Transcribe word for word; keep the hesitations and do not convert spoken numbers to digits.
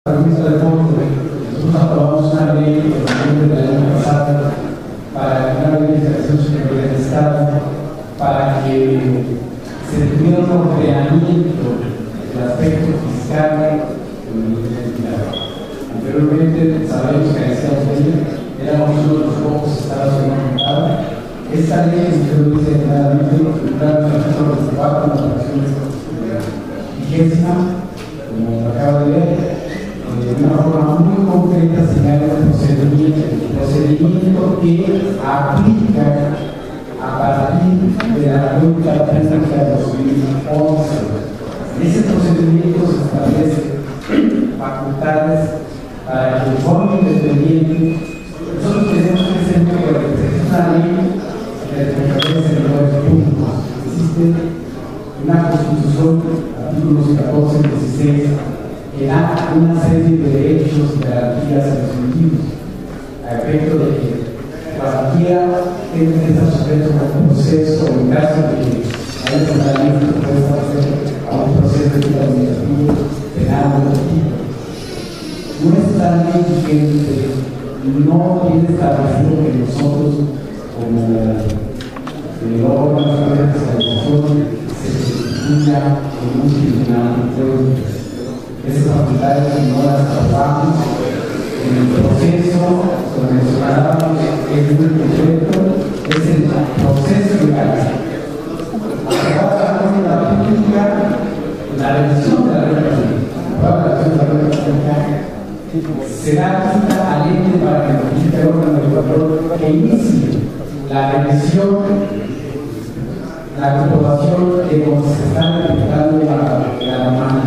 Revista de fondo, nosotros aprobamos una ley en noviembre del año pasado para una ley de creación superior del Estado para que se tuviera un ordenamiento del aspecto fiscal de la identidad. Anteriormente sabemos que en Estados Unidos éramos uno de los pocos estados que no contaban. Esta ley, si usted lo dice claramente, incluye el artículo veinticuatro en la fracción vigésima, como lo acabo de leer, de una forma muy concreta señala el procedimiento, el procedimiento que aplica a partir de la cuenta pública de dos mil once. En ese procedimiento se establece facultades para que el fondo independiente, nosotros tenemos que ser muy correctos, es una ley de defensa de servidores públicos. Existe una constitución, artículos catorce y dieciséis, que da una serie de derechos y garantías a los individuos, a efecto de que cualquiera tenga que estar sujeto a un proceso, o en caso de que haya tratamiento, puede estar sujeto a un proceso de tipo administrativo, penal o otro tipo. Nuestra ley vigente no tiene establecido que nosotros, como el órgano de fiscalización, se constituya en un tribunal de esas facultades no las trabajamos en el proceso, como mencionábamos, es muy concreto, es el proceso legal. Ahora, la pública, la revisión de la regla pública, la revisión de la regla pública, será cita al ente para que notifique el órgano regulador que inicie la revisión, la comprobación de cómo se está implementando la, la normativa